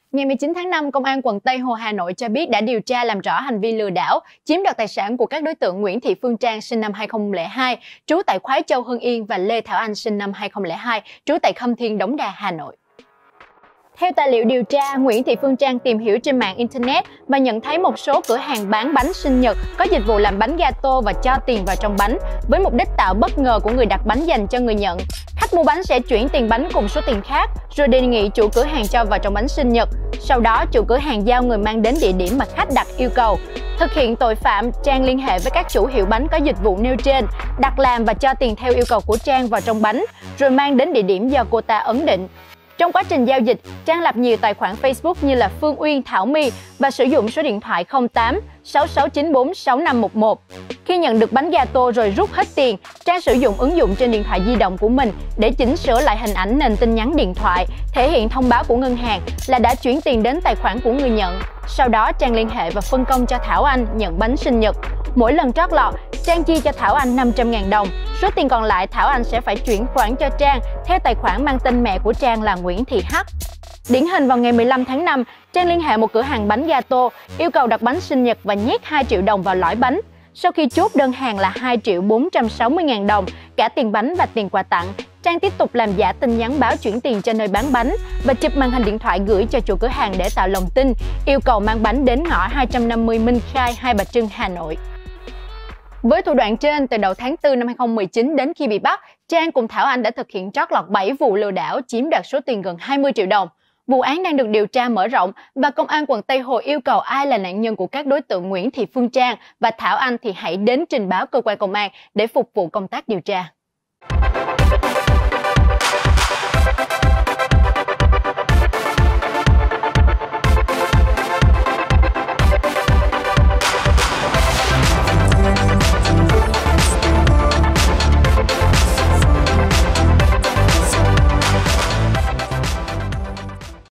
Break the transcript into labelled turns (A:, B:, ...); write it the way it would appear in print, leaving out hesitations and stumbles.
A: Ngày 19 tháng 5, Công an quận Tây Hồ, Hà Nội cho biết đã điều tra làm rõ hành vi lừa đảo, chiếm đoạt tài sản của các đối tượng Nguyễn Thị Phương Trang sinh năm 2002, trú tại Khoái Châu, Hưng Yên và Lê Thảo Anh sinh năm 2002, trú tại Khâm Thiên, Đống Đa, Hà Nội. Theo tài liệu điều tra, Nguyễn Thị Phương Trang tìm hiểu trên mạng Internet và nhận thấy một số cửa hàng bán bánh sinh nhật có dịch vụ làm bánh gato và cho tiền vào trong bánh, với mục đích tạo bất ngờ của người đặt bánh dành cho người nhận. Khách mua bánh sẽ chuyển tiền bánh cùng số tiền khác, rồi đề nghị chủ cửa hàng cho vào trong bánh sinh nhật. Sau đó, chủ cửa hàng giao người mang đến địa điểm mà khách đặt yêu cầu. Thực hiện tội phạm, Trang liên hệ với các chủ hiệu bánh có dịch vụ nêu trên, đặt làm và cho tiền theo yêu cầu của Trang vào trong bánh, rồi mang đến địa điểm do cô ta ấn định. Trong quá trình giao dịch, Trang lập nhiều tài khoản Facebook như là Phương Uyên, Thảo My và sử dụng số điện thoại 08 6694 6511. Khi nhận được bánh gato rồi rút hết tiền, Trang sử dụng ứng dụng trên điện thoại di động của mình để chỉnh sửa lại hình ảnh nền tin nhắn điện thoại, thể hiện thông báo của ngân hàng là đã chuyển tiền đến tài khoản của người nhận. Sau đó, Trang liên hệ và phân công cho Thảo Anh nhận bánh sinh nhật. Mỗi lần trót lọt, Trang chia cho Thảo Anh 500.000 đồng. Số tiền còn lại Thảo Anh sẽ phải chuyển khoản cho Trang theo tài khoản mang tên mẹ của Trang là Nguyễn Thị Hắc. Điển hình vào ngày 15 tháng 5, Trang liên hệ một cửa hàng bánh gato, yêu cầu đặt bánh sinh nhật và nhét 2 triệu đồng vào lõi bánh. Sau khi chốt đơn hàng là 2.460.000 đồng, cả tiền bánh và tiền quà tặng, Trang tiếp tục làm giả tin nhắn báo chuyển tiền cho nơi bán bánh và chụp màn hình điện thoại gửi cho chủ cửa hàng để tạo lòng tin, yêu cầu mang bánh đến ngõ 250 Minh Khai, Hai Bà Trưng, Hà Nội. Với thủ đoạn trên, từ đầu tháng 4 năm 2019 đến khi bị bắt, Trang cùng Thảo Anh đã thực hiện trót lọt 7 vụ lừa đảo chiếm đoạt số tiền gần 20 triệu đồng. Vụ án đang được điều tra mở rộng và Công an quận Tây Hồ yêu cầu ai là nạn nhân của các đối tượng Nguyễn Thị Phương Trang và Thảo Anh thì hãy đến trình báo cơ quan công an để phục vụ công tác điều tra.